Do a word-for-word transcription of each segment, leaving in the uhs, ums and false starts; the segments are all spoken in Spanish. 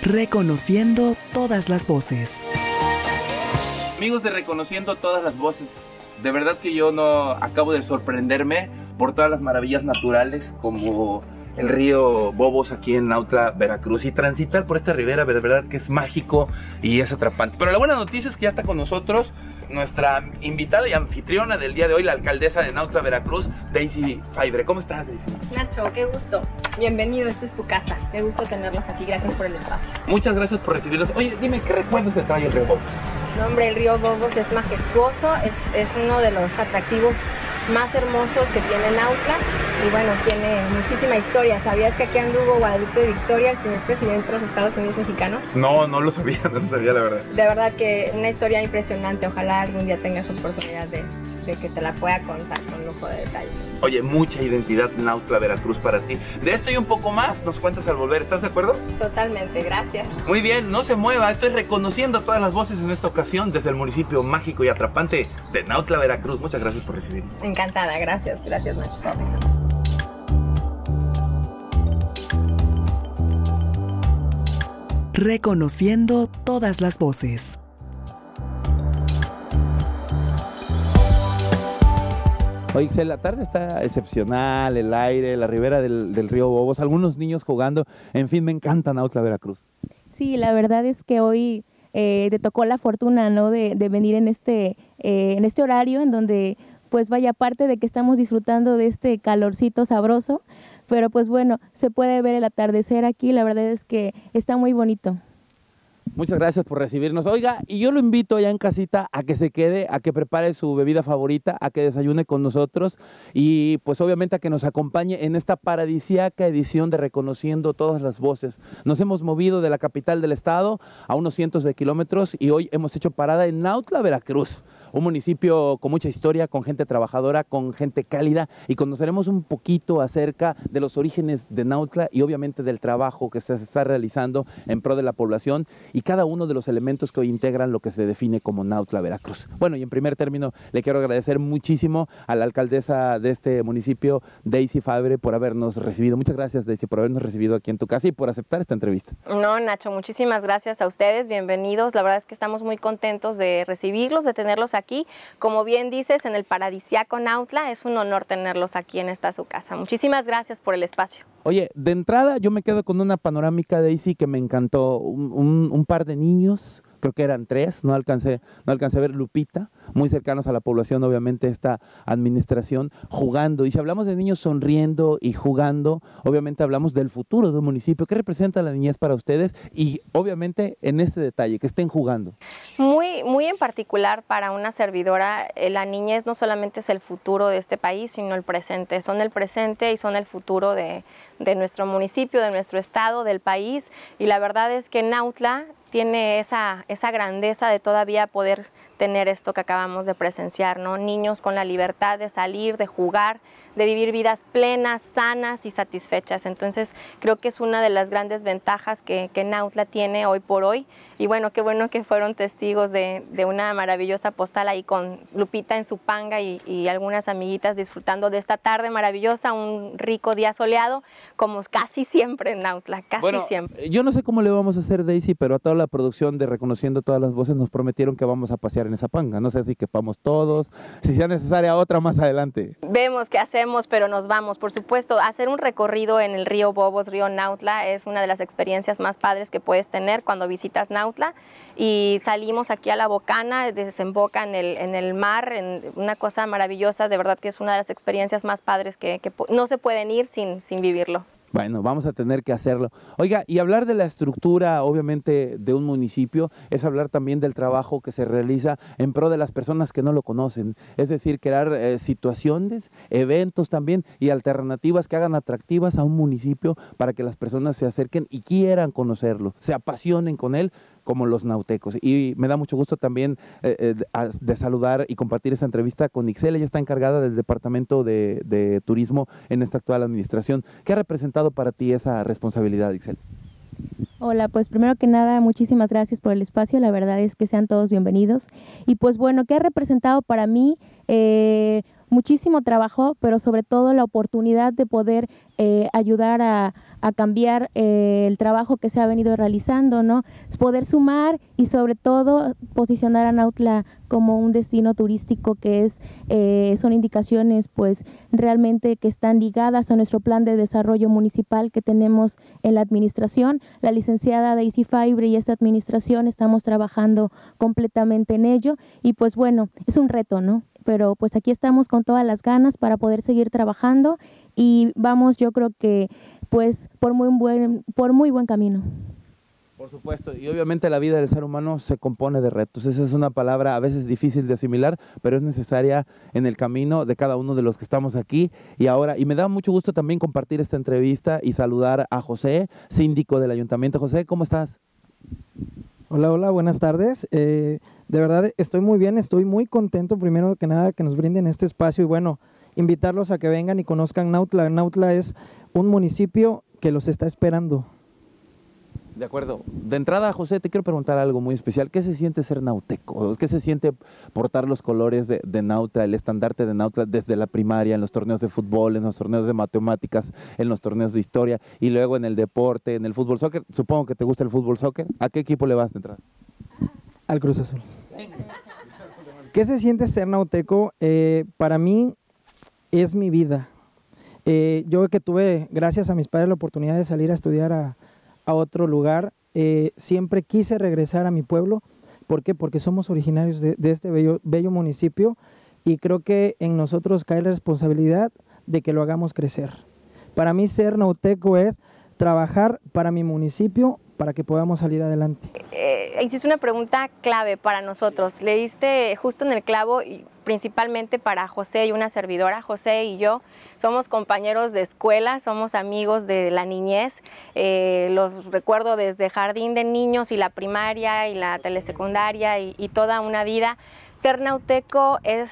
Reconociendo todas las voces. Amigos de Reconociendo todas las voces, de verdad que yo no acabo de sorprenderme por todas las maravillas naturales como el río Bobos aquí en Nautla, Veracruz, y transitar por esta ribera de verdad que es mágico y es atrapante. Pero la buena noticia es que ya está con nosotros nuestra invitada y anfitriona del día de hoy, la alcaldesa de Nautla, Veracruz, Daisy Faivre. ¿Cómo estás, Daisy? Nacho, qué gusto. Bienvenido, esta es tu casa. Qué gusto tenerlos aquí. Gracias por el espacio. Muchas gracias por recibirnos. Oye, dime, ¿qué recuerdos te trae el río Bobos? No, hombre, el río Bobos es majestuoso, es, es uno de los atractivos más hermosos que tiene Nautla y bueno, tiene muchísima historia. ¿Sabías que aquí anduvo Guadalupe Victoria, el primer presidente de los Estados Unidos mexicanos? No, no lo sabía, no lo sabía la verdad. De verdad que una historia impresionante. Ojalá algún día tengas oportunidad de, de que te la pueda contar con lujo de detalle. Oye, mucha identidad Nautla, Veracruz para ti. De esto y un poco más nos cuentas al volver, ¿estás de acuerdo? Totalmente, gracias. Muy bien, no se mueva, estoy reconociendo todas las voces en esta ocasión desde el municipio mágico y atrapante de Nautla, Veracruz. Muchas gracias por recibirme. Encantada, gracias, gracias Nacho. Reconociendo todas las voces. Oye, Ixel, la tarde está excepcional, el aire, la ribera del, del río Bobos, algunos niños jugando, en fin, me encanta Nautla, Veracruz. Sí, la verdad es que hoy eh, te tocó la fortuna, ¿no?, de, de venir en este, eh, en este horario en donde, pues vaya, aparte de que estamos disfrutando de este calorcito sabroso, pero pues bueno, se puede ver el atardecer aquí, la verdad es que está muy bonito. Muchas gracias por recibirnos. Oiga, y yo lo invito allá en casita a que se quede, a que prepare su bebida favorita, a que desayune con nosotros y pues obviamente a que nos acompañe en esta paradisíaca edición de Reconociendo todas las voces. Nos hemos movido de la capital del estado a unos cientos de kilómetros y hoy hemos hecho parada en Nautla, Veracruz. Un municipio con mucha historia, con gente trabajadora, con gente cálida y conoceremos un poquito acerca de los orígenes de Nautla y obviamente del trabajo que se está realizando en pro de la población y cada uno de los elementos que hoy integran lo que se define como Nautla, Veracruz. Bueno, y en primer término le quiero agradecer muchísimo a la alcaldesa de este municipio, Daisy Faivre, por habernos recibido. Muchas gracias, Daisy, por habernos recibido aquí en tu casa y por aceptar esta entrevista. No, Nacho, muchísimas gracias a ustedes, bienvenidos. La verdad es que estamos muy contentos de recibirlos, de tenerlos aquí. Aquí, como bien dices, en el paradisíaco Nautla, es un honor tenerlos aquí en esta su casa. Muchísimas gracias por el espacio. Oye, de entrada yo me quedo con una panorámica, Daisy, que me encantó. Un, un, un par de niños, creo que eran tres, no alcancé, no alcancé a ver, Lupita, muy cercanos a la población, obviamente, esta administración, jugando. Y si hablamos de niños sonriendo y jugando, obviamente hablamos del futuro de un municipio. ¿Qué representa la niñez para ustedes? Y obviamente en este detalle, que estén jugando. Muy, muy en particular para una servidora, la niñez no solamente es el futuro de este país, sino el presente. Son el presente y son el futuro de, de nuestro municipio, de nuestro estado, del país. Y la verdad es que Nautla tiene esa, esa grandeza de todavía poder tener esto que acabamos de presenciar, ¿no? Niños con la libertad de salir, de jugar, de vivir vidas plenas, sanas y satisfechas. Entonces creo que es una de las grandes ventajas que, que Nautla tiene hoy por hoy. Y bueno, qué bueno que fueron testigos de, de una maravillosa postal ahí con Lupita en su panga y, y algunas amiguitas disfrutando de esta tarde maravillosa, un rico día soleado, como casi siempre en Nautla, casi bueno, siempre. Yo no sé cómo le vamos a hacer, Daisy, pero a toda la producción de Reconociendo todas las voces nos prometieron que vamos a pasear en esa panga. No sé si quepamos todos, si sea necesaria otra más adelante. Vemos qué hacemos, pero nos vamos. Por supuesto, hacer un recorrido en el río Bobos, río Nautla, es una de las experiencias más padres que puedes tener cuando visitas Nautla. Y salimos aquí a la Bocana, desemboca en el, en el mar, en una cosa maravillosa. De verdad que es una de las experiencias más padres que, que no se pueden ir sin, sin vivirlo. Bueno, vamos a tener que hacerlo. Oiga, y hablar de la estructura, obviamente, de un municipio, es hablar también del trabajo que se realiza en pro de las personas que no lo conocen. Es decir, crear eh, situaciones, eventos también y alternativas que hagan atractivas a un municipio para que las personas se acerquen y quieran conocerlo, se apasionen con él, como los nautecos. Y me da mucho gusto también eh, eh, de, de saludar y compartir esta entrevista con Ixel. Ella está encargada del Departamento de, de Turismo en esta actual administración. ¿Qué ha representado para ti esa responsabilidad, Ixel? Hola, pues primero que nada, muchísimas gracias por el espacio. La verdad es que sean todos bienvenidos. Y pues bueno, ¿qué ha representado para mí? Eh, muchísimo trabajo, pero sobre todo la oportunidad de poder eh, ayudar a, a cambiar eh, el trabajo que se ha venido realizando, ¿no? Poder sumar y sobre todo posicionar a Nautla como un destino turístico que es, eh, son indicaciones pues realmente que están ligadas a nuestro plan de desarrollo municipal que tenemos en la administración. La licenciada Daisy Faibre y esta administración estamos trabajando completamente en ello y pues bueno, es un reto, ¿no? Pero pues aquí estamos con todas las ganas para poder seguir trabajando y vamos, yo creo que pues por muy buen, por muy buen camino. Por supuesto, y obviamente la vida del ser humano se compone de retos. Esa es una palabra a veces difícil de asimilar, pero es necesaria en el camino de cada uno de los que estamos aquí. Y ahora, y me da mucho gusto también compartir esta entrevista y saludar a José, síndico del Ayuntamiento. José, ¿cómo estás? Hola, hola, buenas tardes. Eh, de verdad estoy muy bien, estoy muy contento primero que nada que nos brinden este espacio y bueno, invitarlos a que vengan y conozcan Nautla. Nautla es un municipio que los está esperando. De acuerdo. De entrada, José, te quiero preguntar algo muy especial. ¿Qué se siente ser nauteco? ¿Qué se siente portar los colores de, de Nautla, el estandarte de Nautla desde la primaria, en los torneos de fútbol, en los torneos de matemáticas, en los torneos de historia y luego en el deporte, en el fútbol soccer? Supongo que te gusta el fútbol soccer. ¿A qué equipo le vas de entrada? Al Cruz Azul. ¿Qué se siente ser nauteco? Eh, para mí es mi vida. Eh, yo que tuve, gracias a mis padres, la oportunidad de salir a estudiar a a otro lugar, eh, siempre quise regresar a mi pueblo. ¿Por qué? Porque somos originarios de, de este bello, bello municipio y creo que en nosotros cae la responsabilidad de que lo hagamos crecer. Para mí ser nauteco es trabajar para mi municipio para que podamos salir adelante. Eh, hiciste una pregunta clave para nosotros, le diste justo en el clavo, y principalmente para José y una servidora. José y yo somos compañeros de escuela, somos amigos de la niñez, eh, los recuerdo desde jardín de niños y la primaria y la telesecundaria y, y toda una vida. Ser nauteco es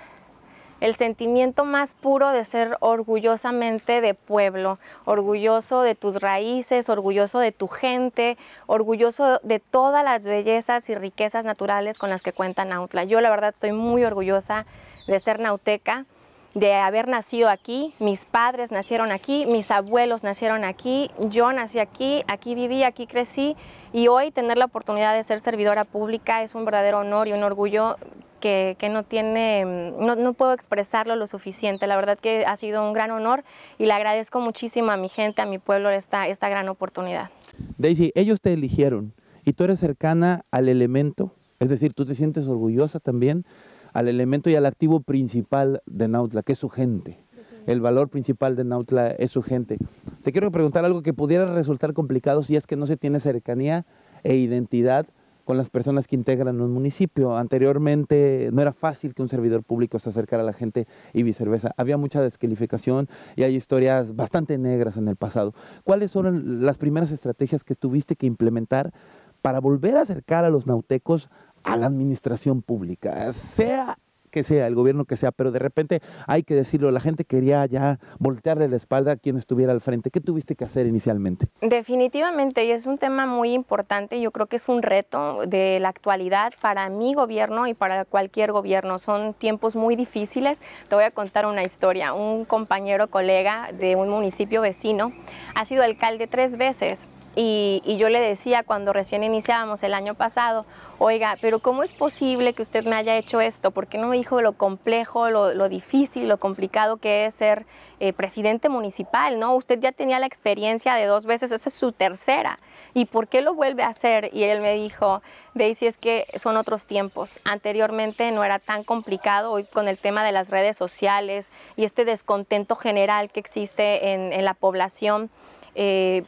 el sentimiento más puro de ser orgullosamente de pueblo, orgulloso de tus raíces, orgulloso de tu gente, orgulloso de todas las bellezas y riquezas naturales con las que cuenta Nautla. Yo la verdad estoy muy orgullosa de ser nauteca, de haber nacido aquí. Mis padres nacieron aquí, mis abuelos nacieron aquí, yo nací aquí, aquí viví, aquí crecí y hoy tener la oportunidad de ser servidora pública es un verdadero honor y un orgullo Que, que no tiene, no, no puedo expresarlo lo suficiente. La verdad que ha sido un gran honor y le agradezco muchísimo a mi gente, a mi pueblo esta, esta gran oportunidad. Daisy, ellos te eligieron y tú eres cercana al elemento, es decir, tú te sientes orgullosa también al elemento y al activo principal de Nautla, que es su gente. El valor principal de Nautla es su gente. Te quiero preguntar algo que pudiera resultar complicado si es que no se tiene cercanía e identidad con las personas que integran un municipio. Anteriormente no era fácil que un servidor público se acercara a la gente y viceversa. Había mucha descalificación y hay historias bastante negras en el pasado. ¿Cuáles fueron las primeras estrategias que tuviste que implementar para volver a acercar a los nautecos a la administración pública? Sea que sea, el gobierno que sea, pero de repente hay que decirlo, la gente quería ya voltearle la espalda a quien estuviera al frente. ¿Qué tuviste que hacer inicialmente? Definitivamente, y es un tema muy importante, yo creo que es un reto de la actualidad para mi gobierno y para cualquier gobierno. Son tiempos muy difíciles. Te voy a contar una historia. Un compañero, colega de un municipio vecino, ha sido alcalde tres veces. Y, y yo le decía cuando recién iniciábamos el año pasado, oiga, pero ¿cómo es posible que usted me haya hecho esto? ¿Por qué no me dijo lo complejo, lo, lo difícil, lo complicado que es ser eh, presidente municipal, ¿no? Usted ya tenía la experiencia de dos veces, esa es su tercera. ¿Y por qué lo vuelve a hacer? Y él me dijo, Daisy, es que son otros tiempos. Anteriormente no era tan complicado, hoy con el tema de las redes sociales y este descontento general que existe en, en la población, eh,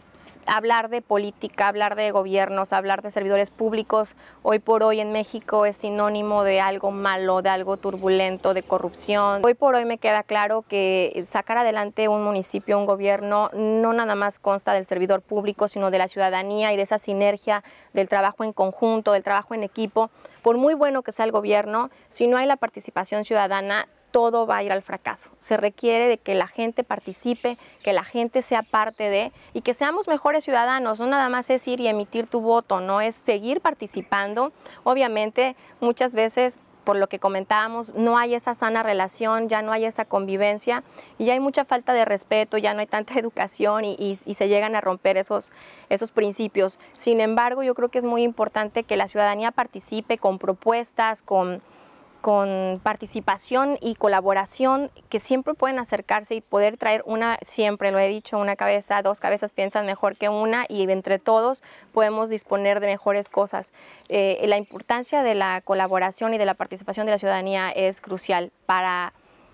hablar de política, hablar de gobiernos, hablar de servidores públicos, hoy por hoy en México es sinónimo de algo malo, de algo turbulento, de corrupción. Hoy por hoy me queda claro que sacar adelante un municipio, un gobierno, no nada más consta del servidor público, sino de la ciudadanía y de esa sinergia del trabajo en conjunto, del trabajo en equipo. Por muy bueno que sea el gobierno, si no hay la participación ciudadana, todo va a ir al fracaso. Se requiere de que la gente participe, que la gente sea parte de y que seamos mejores ciudadanos. No nada más es ir y emitir tu voto, no es seguir participando. Obviamente muchas veces por lo que comentábamos, no hay esa sana relación, ya no hay esa convivencia y ya hay mucha falta de respeto, ya no hay tanta educación y, y, y se llegan a romper esos, esos principios. Sin embargo, yo creo que es muy importante que la ciudadanía participe con propuestas, con, con participación y colaboración, que siempre pueden acercarse y poder traer una, siempre lo he dicho, una cabeza, dos cabezas piensan mejor que una y entre todos podemos disponer de mejores cosas. Eh, la importancia de la colaboración y de la participación de la ciudadanía es crucial para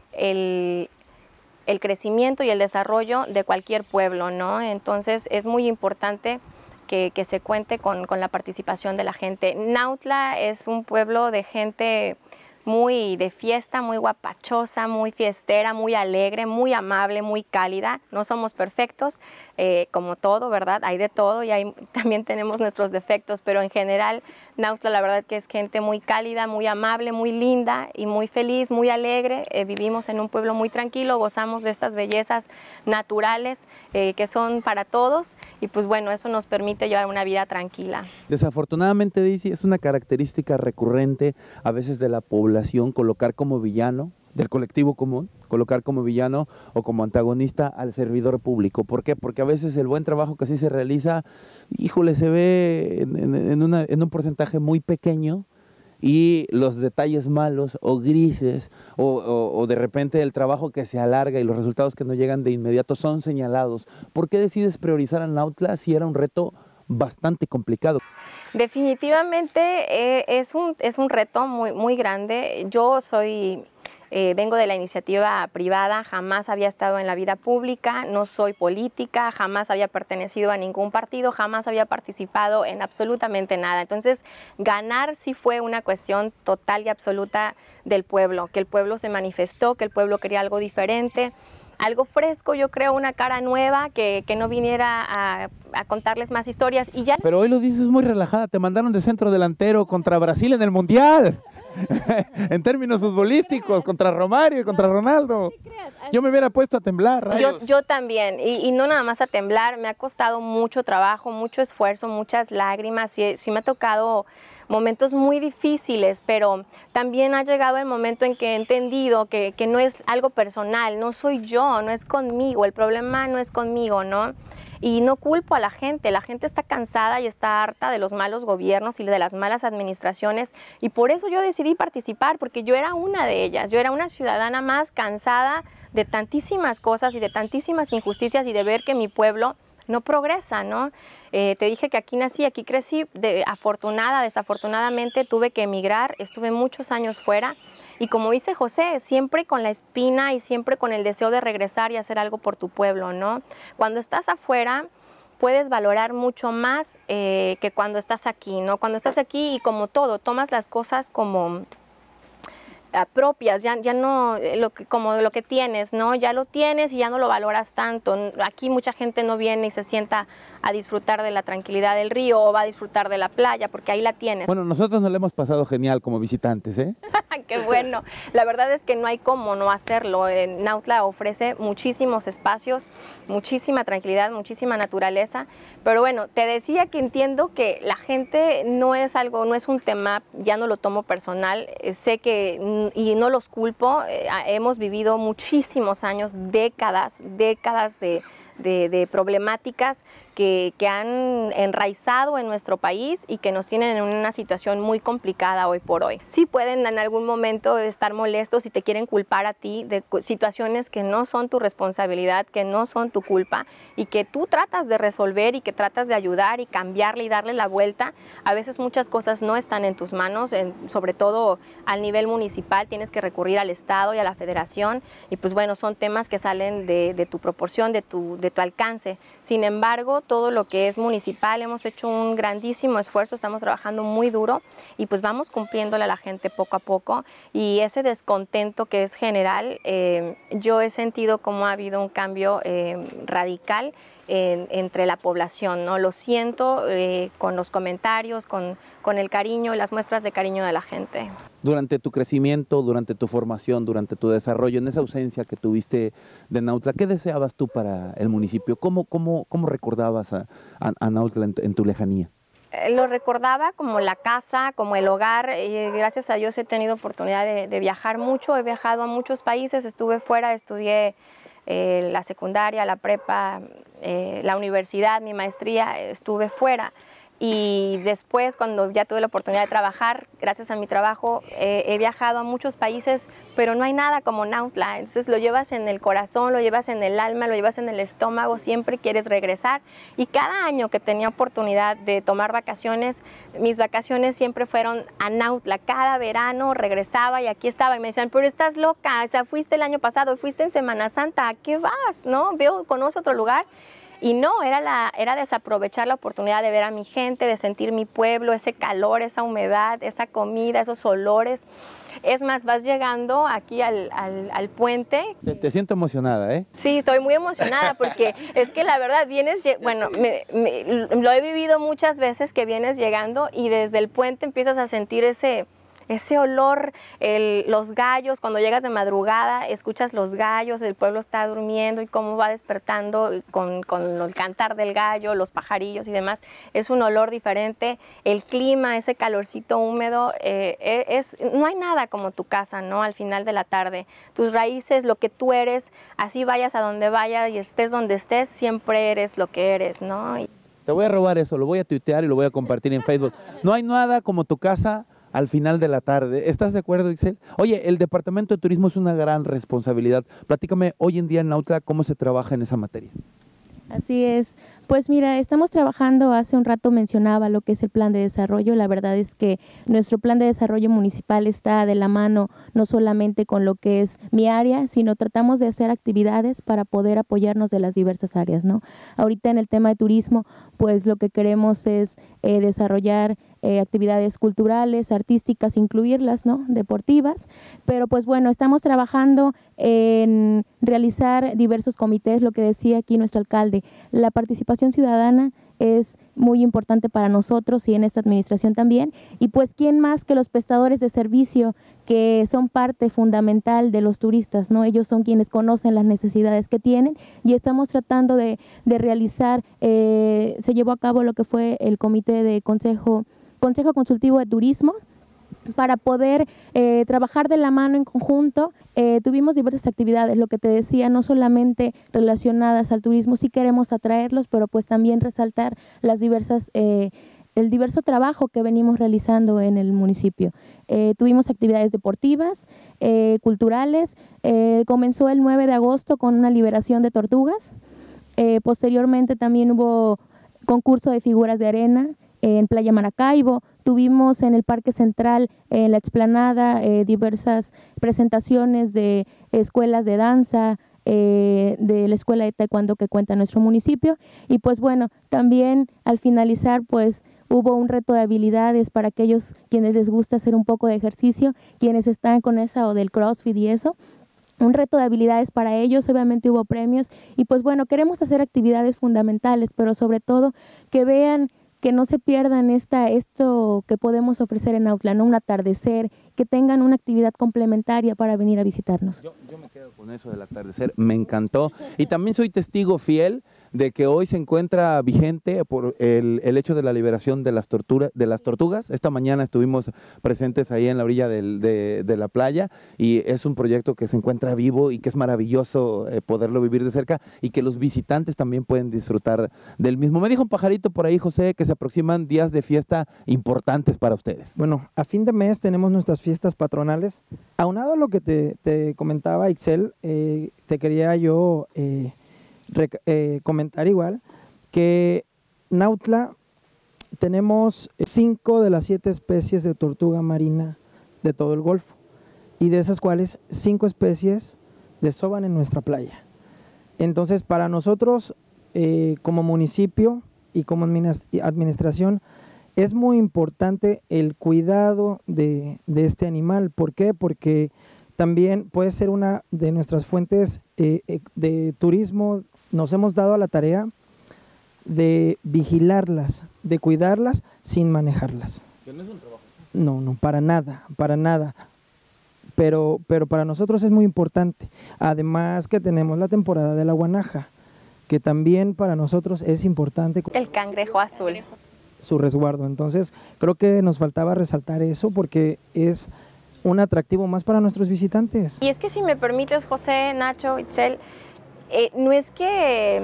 el, el crecimiento y el desarrollo de cualquier pueblo, ¿no? Entonces es muy importante que, que se cuente con, con la participación de la gente. Nautla es un pueblo de gente muy de fiesta, muy guapachosa, muy fiestera, muy alegre, muy amable, muy cálida. No somos perfectos, eh, como todo, ¿verdad? Hay de todo y hay, también tenemos nuestros defectos, pero en general Nautla la verdad que es gente muy cálida, muy amable, muy linda y muy feliz, muy alegre. Eh, vivimos en un pueblo muy tranquilo, gozamos de estas bellezas naturales eh, que son para todos y pues bueno, eso nos permite llevar una vida tranquila. Desafortunadamente, Daisy, es una característica recurrente a veces de la población colocar como villano del colectivo común, colocar como villano o como antagonista al servidor público. ¿Por qué? Porque a veces el buen trabajo que así se realiza, híjole, se ve en, en, en, una, en un porcentaje muy pequeño y los detalles malos o grises o, o, o de repente el trabajo que se alarga y los resultados que no llegan de inmediato son señalados. ¿Por qué decides priorizar a Nautla si era un reto bastante complicado? Definitivamente eh, es, un, es un reto muy, muy grande. Yo soy, eh, vengo de la iniciativa privada, jamás había estado en la vida pública, no soy política, jamás había pertenecido a ningún partido, jamás había participado en absolutamente nada. Entonces, ganar sí fue una cuestión total y absoluta del pueblo, que el pueblo se manifestó, que el pueblo quería algo diferente, algo fresco, yo creo, una cara nueva, que, que no viniera a, a contarles más historias y ya. Pero hoy lo dices muy relajada, te mandaron de centro delantero contra Brasil en el Mundial. En términos futbolísticos, contra Romario y contra Ronaldo. Yo me hubiera puesto a temblar, rayos. Yo, yo también, y, y no nada más a temblar, me ha costado mucho trabajo, mucho esfuerzo, muchas lágrimas, sí, sí me ha tocado momentos muy difíciles, pero también ha llegado el momento en que he entendido que, que no es algo personal, no soy yo, no es conmigo, el problema no es conmigo, ¿no? Y no culpo a la gente, la gente está cansada y está harta de los malos gobiernos y de las malas administraciones y por eso yo decidí participar, porque yo era una de ellas, yo era una ciudadana más cansada de tantísimas cosas y de tantísimas injusticias y de ver que mi pueblo no progresa, ¿no? Eh, te dije que aquí nací, aquí crecí, de, afortunada, desafortunadamente tuve que emigrar, estuve muchos años fuera y como dice José, siempre con la espina y siempre con el deseo de regresar y hacer algo por tu pueblo, ¿no? Cuando estás afuera puedes valorar mucho más eh, que cuando estás aquí, ¿no? Cuando estás aquí y como todo, tomas las cosas como propias, ya, ya no lo que, como lo que tienes, ¿no? Ya lo tienes y ya no lo valoras tanto. Aquí mucha gente no viene y se sienta a disfrutar de la tranquilidad del río o va a disfrutar de la playa porque ahí la tienes. Bueno, nosotros nos lo hemos pasado genial como visitantes, ¿eh? Qué bueno. La verdad es que no hay cómo no hacerlo. Nautla ofrece muchísimos espacios, muchísima tranquilidad, muchísima naturaleza. Pero bueno, te decía que entiendo que la gente no es algo, no es un tema, ya no lo tomo personal. Sé que y no los culpo, eh, hemos vivido muchísimos años, décadas, décadas de, de, de problemáticas que, que han enraizado en nuestro país y que nos tienen en una situación muy complicada hoy por hoy. Sí pueden en algún momento estar molestos y te quieren culpar a ti de situaciones que no son tu responsabilidad, que no son tu culpa y que tú tratas de resolver y que tratas de ayudar y cambiarle y darle la vuelta. A veces muchas cosas no están en tus manos, en, sobre todo al nivel municipal, tienes que recurrir al Estado y a la Federación y pues bueno, son temas que salen de, de tu proporción, de tu, de tu alcance. Sin embargo, todo lo que es municipal, hemos hecho un grandísimo esfuerzo, estamos trabajando muy duro y pues vamos cumpliéndole a la gente poco a poco y ese descontento que es general, eh, yo he sentido como ha habido un cambio eh, radical en, entre la población, ¿no? Lo siento eh, con los comentarios, con, con el cariño y las muestras de cariño de la gente. Durante tu crecimiento, durante tu formación, durante tu desarrollo, en esa ausencia que tuviste de Nautla, ¿qué deseabas tú para el municipio? ¿Cómo, cómo, cómo recordabas a, a, a Nautla en, en tu lejanía? lo recordaba como la casa, como el hogar. Y gracias a Dios he tenido oportunidad de, de viajar mucho, he viajado a muchos países, estuve fuera, estudié eh, la secundaria, la prepa, eh, la universidad, mi maestría, estuve fuera. Y después, cuando ya tuve la oportunidad de trabajar, gracias a mi trabajo, eh, he viajado a muchos países, pero no hay nada como Nautla. Entonces lo llevas en el corazón, lo llevas en el alma, lo llevas en el estómago, siempre quieres regresar. Y cada año que tenía oportunidad de tomar vacaciones, mis vacaciones siempre fueron a Nautla. Cada verano regresaba y aquí estaba y me decían, pero estás loca, o sea, fuiste el año pasado, fuiste en Semana Santa, ¿a qué vas? ¿No? Veo, conoce otro lugar. Y no, era, la, era desaprovechar la oportunidad de ver a mi gente, de sentir mi pueblo, ese calor, esa humedad, esa comida, esos olores. Es más, vas llegando aquí al, al, al puente. Te, te siento emocionada, ¿eh? Sí, estoy muy emocionada porque es que la verdad vienes, bueno, me, me, lo he vivido muchas veces que vienes llegando y desde el puente empiezas a sentir ese... ese olor, el, los gallos, cuando llegas de madrugada, escuchas los gallos, el pueblo está durmiendo y cómo va despertando con, con el cantar del gallo, los pajarillos y demás. Es un olor diferente, el clima, ese calorcito húmedo, eh, es, no hay nada como tu casa, ¿no? Al final de la tarde, tus raíces, lo que tú eres, así vayas a donde vayas y estés donde estés, siempre eres lo que eres, ¿no? Y... Te voy a robar eso, lo voy a tuitear y lo voy a compartir en Facebook. No hay nada como tu casa al final de la tarde. ¿Estás de acuerdo, Ixel? Oye, el Departamento de Turismo es una gran responsabilidad. Platícame hoy en día en Nautla cómo se trabaja en esa materia. Así es. Pues mira, estamos trabajando, hace un rato mencionaba lo que es el plan de desarrollo. La verdad es que nuestro plan de desarrollo municipal está de la mano no solamente con lo que es mi área, sino tratamos de hacer actividades para poder apoyarnos de las diversas áreas, ¿no? Ahorita en el tema de turismo, pues lo que queremos es eh, desarrollar eh, actividades culturales, artísticas, incluirlas, ¿no? Deportivas, pero pues bueno, estamos trabajando en realizar diversos comités, lo que decía aquí nuestro alcalde, la participación ciudadana es muy importante para nosotros y en esta administración también, y pues quién más que los prestadores de servicio que son parte fundamental de los turistas, ¿no? Ellos son quienes conocen las necesidades que tienen y estamos tratando de, de realizar, eh, se llevó a cabo lo que fue el comité de consejo, consejo consultivo de turismo, para poder eh, trabajar de la mano en conjunto. Eh, tuvimos diversas actividades, lo que te decía, no solamente relacionadas al turismo, sí queremos atraerlos, pero pues también resaltar las diversas, eh, el diverso trabajo que venimos realizando en el municipio. Eh, tuvimos actividades deportivas, eh, culturales, eh, comenzó el nueve de agosto con una liberación de tortugas, eh, posteriormente también hubo concurso de figuras de arena en Playa Maracaibo, tuvimos en el Parque Central, en la explanada, eh, diversas presentaciones de escuelas de danza, eh, de la escuela de taekwondo que cuenta nuestro municipio, y pues bueno, también al finalizar pues hubo un reto de habilidades para aquellos quienes les gusta hacer un poco de ejercicio, quienes están con esa o del CrossFit y eso, un reto de habilidades para ellos, obviamente hubo premios, y pues bueno, queremos hacer actividades fundamentales, pero sobre todo que vean, que no se pierdan esta, esto que podemos ofrecer en Nautla, ¿no? Un atardecer, que tengan una actividad complementaria para venir a visitarnos. Yo, yo me quedo con eso del atardecer, me encantó. Y también soy testigo fiel de que hoy se encuentra vigente por el, el hecho de la liberación de las, tortura, de las tortugas. Esta mañana estuvimos presentes ahí en la orilla del, de, de la playa y es un proyecto que se encuentra vivo y que es maravilloso eh, poderlo vivir de cerca y que los visitantes también pueden disfrutar del mismo. Me dijo un pajarito por ahí, José, que se aproximan días de fiesta importantes para ustedes. Bueno, a fin de mes tenemos nuestras fiestas patronales. Aunado a lo que te, te comentaba Ixel, eh, te quería yo eh, rec eh, comentar igual que Nautla tenemos cinco de las siete especies de tortuga marina de todo el Golfo y de esas cuales cinco especies desovan en nuestra playa. Entonces, para nosotros eh, como municipio y como administración es muy importante el cuidado de, de este animal. ¿Por qué? Porque también puede ser una de nuestras fuentes eh, de turismo. Nos hemos dado a la tarea de vigilarlas, de cuidarlas sin manejarlas. ¿Que no es un trabajo? No, no, para nada, para nada. Pero, pero para nosotros es muy importante. Además que tenemos la temporada de la guanaja, que también para nosotros es importante. El cangrejo azul. su resguardo. Entonces creo que nos faltaba resaltar eso porque es un atractivo más para nuestros visitantes. Y es que si me permites, José, Nacho, Itzel, eh, no es que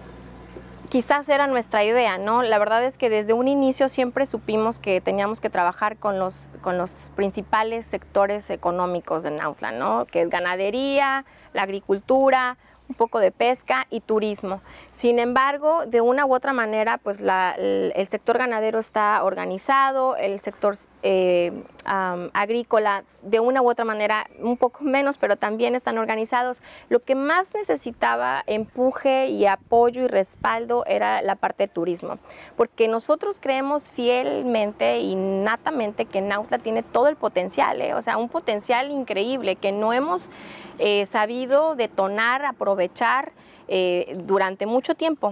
quizás era nuestra idea, ¿no? La verdad es que desde un inicio siempre supimos que teníamos que trabajar con los, con los principales sectores económicos de Nautla, ¿no? Que es ganadería, la agricultura, un poco de pesca y turismo. Sin embargo, de una u otra manera, pues la, el, el sector ganadero está organizado, el sector eh, um, agrícola de una u otra manera un poco menos, pero también están organizados. Lo que más necesitaba empuje y apoyo y respaldo era la parte de turismo, porque nosotros creemos fielmente y natamente que Nautla tiene todo el potencial, ¿eh? O sea, un potencial increíble que no hemos eh, sabido detonar, aprovechar eh, durante mucho tiempo.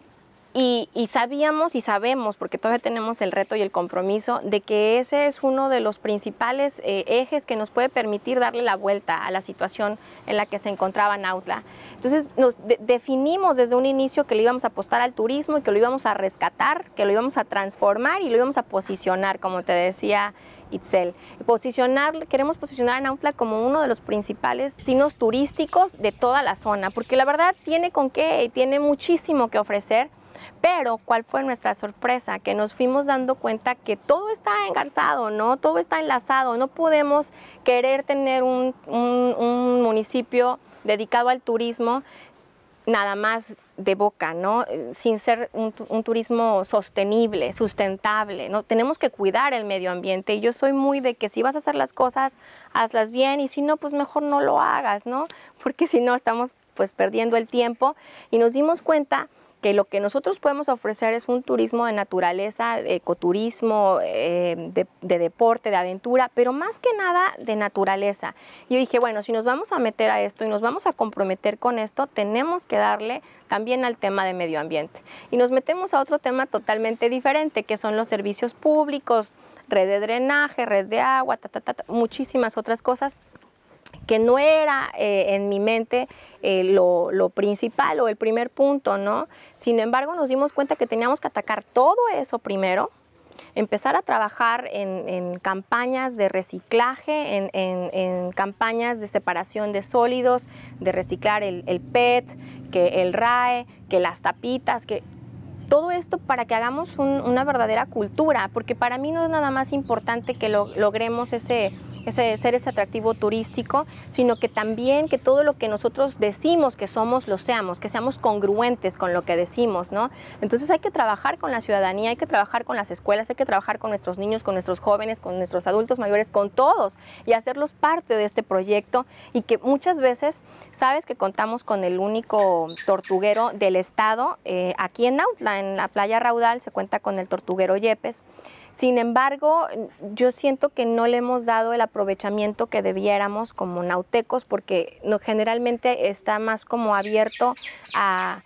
Y, y sabíamos y sabemos, porque todavía tenemos el reto y el compromiso, de que ese es uno de los principales eh, ejes que nos puede permitir darle la vuelta a la situación en la que se encontraba Nautla. Entonces nos de definimos desde un inicio que le íbamos a apostar al turismo y que lo íbamos a rescatar, que lo íbamos a transformar y lo íbamos a posicionar, como te decía Itzel. Posicionar, queremos posicionar a Nautla como uno de los principales destinos turísticos de toda la zona, porque la verdad tiene con qué, tiene muchísimo que ofrecer. Pero, ¿cuál fue nuestra sorpresa? Que nos fuimos dando cuenta que todo está engarzado, ¿no? Todo está enlazado. No podemos querer tener un, un, un municipio dedicado al turismo nada más de boca, ¿no? Sin ser un, un turismo sostenible, sustentable, ¿no? Tenemos que cuidar el medio ambiente y yo soy muy de que si vas a hacer las cosas, hazlas bien y si no, pues mejor no lo hagas, ¿no? Porque si no estamos pues perdiendo el tiempo y nos dimos cuenta que lo que nosotros podemos ofrecer es un turismo de naturaleza, ecoturismo, eh, de, de deporte, de aventura, pero más que nada de naturaleza. Y yo dije, bueno, si nos vamos a meter a esto y nos vamos a comprometer con esto, tenemos que darle también al tema de medio ambiente. Y nos metemos a otro tema totalmente diferente, que son los servicios públicos, red de drenaje, red de agua, ta, ta, ta, ta, muchísimas otras cosas que no era eh, en mi mente eh, lo, lo principal o el primer punto, ¿no? Sin embargo, nos dimos cuenta que teníamos que atacar todo eso primero, empezar a trabajar en, en campañas de reciclaje, en, en, en campañas de separación de sólidos, de reciclar el, el P E T, que el R A E, que las tapitas, que todo esto para que hagamos un, una verdadera cultura, porque para mí no es nada más importante que lo, logremos ese... Ese, ser ese atractivo turístico, sino que también que todo lo que nosotros decimos que somos, lo seamos, que seamos congruentes con lo que decimos, ¿no? Entonces hay que trabajar con la ciudadanía, hay que trabajar con las escuelas, hay que trabajar con nuestros niños, con nuestros jóvenes, con nuestros adultos mayores, con todos, y hacerlos parte de este proyecto, y que muchas veces, sabes que contamos con el único tortuguero del estado, eh, aquí en Nautla, en la playa Raudal, se cuenta con el tortuguero Yepes. Sin embargo, yo siento que no le hemos dado el aprovechamiento que debiéramos como nautecos, porque no, generalmente está más como abierto a,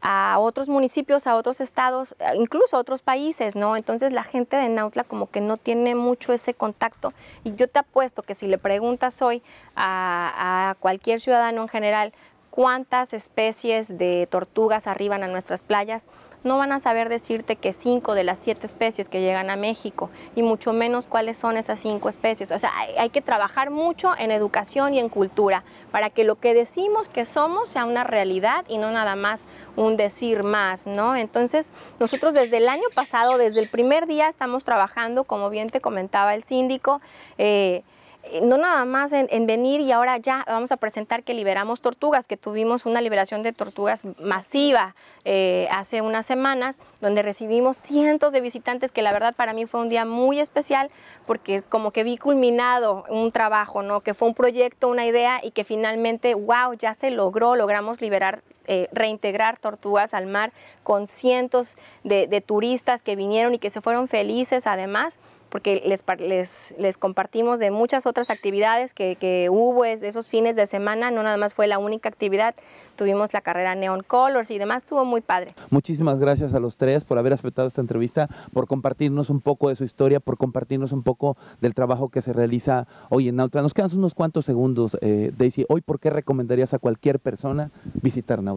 a otros municipios, a otros estados, incluso a otros países, ¿no? Entonces la gente de Nautla como que no tiene mucho ese contacto, y yo te apuesto que si le preguntas hoy a, a cualquier ciudadano en general cuántas especies de tortugas arriban a nuestras playas, no van a saber decirte que cinco de las siete especies que llegan a México, y mucho menos cuáles son esas cinco especies. O sea, hay, hay que trabajar mucho en educación y en cultura para que lo que decimos que somos sea una realidad y no nada más un decir más, ¿no? Entonces, nosotros desde el año pasado, desde el primer día, estamos trabajando, como bien te comentaba el síndico, eh, no nada más en, en venir y ahora ya vamos a presentar que liberamos tortugas, que tuvimos una liberación de tortugas masiva eh, hace unas semanas, donde recibimos cientos de visitantes, que la verdad para mí fue un día muy especial, porque como que vi culminado un trabajo, ¿no? Que fue un proyecto, una idea, y que finalmente, wow, ya se logró, logramos liberar, eh, reintegrar tortugas al mar con cientos de, de turistas que vinieron y que se fueron felices además, porque les, les, les compartimos de muchas otras actividades que, que hubo esos fines de semana, no nada más fue la única actividad, tuvimos la carrera Neon Colors y demás, estuvo muy padre. Muchísimas gracias a los tres por haber aceptado esta entrevista, por compartirnos un poco de su historia, por compartirnos un poco del trabajo que se realiza hoy en Nautla. Nos quedan unos cuantos segundos, eh, Daisy. Hoy, ¿por qué recomendarías a cualquier persona visitar Nautla?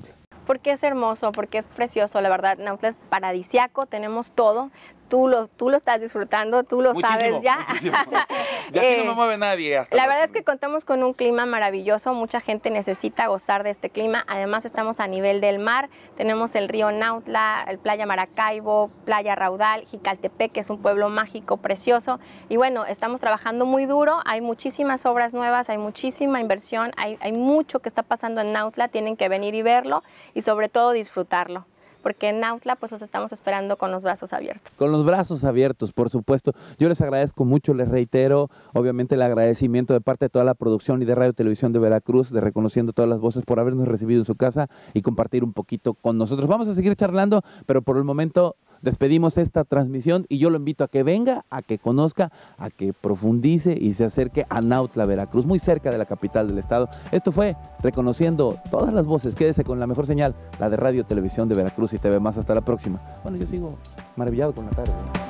Porque es hermoso, porque es precioso, la verdad. Nautla es paradisiaco, tenemos todo. Tú lo, tú lo estás disfrutando, tú lo Muchísimo, sabes ya. muchísimo. De aquí no me mueve nadie. hasta La la verdad es que contamos con un clima maravilloso, mucha gente necesita gozar de este clima, además estamos a nivel del mar, tenemos el río Nautla, el playa Maracaibo, playa Raudal, Jicaltepec, que es un pueblo mágico, precioso, y bueno, estamos trabajando muy duro, hay muchísimas obras nuevas, hay muchísima inversión, hay, hay mucho que está pasando en Nautla, tienen que venir y verlo y sobre todo disfrutarlo. Porque en Nautla pues los estamos esperando con los brazos abiertos. Con los brazos abiertos, por supuesto. Yo les agradezco mucho, les reitero, obviamente el agradecimiento de parte de toda la producción y de Radio Televisión de Veracruz, de Reconociendo Todas las Voces, por habernos recibido en su casa y compartir un poquito con nosotros. Vamos a seguir charlando, pero por el momento despedimos esta transmisión y yo lo invito a que venga, a que conozca, a que profundice y se acerque a Nautla, Veracruz, muy cerca de la capital del estado. Esto fue Reconociendo Todas las Voces. Quédese con la mejor señal, la de Radio Televisión de Veracruz y T V Más. Hasta la próxima. Bueno, yo sigo maravillado con la tarde.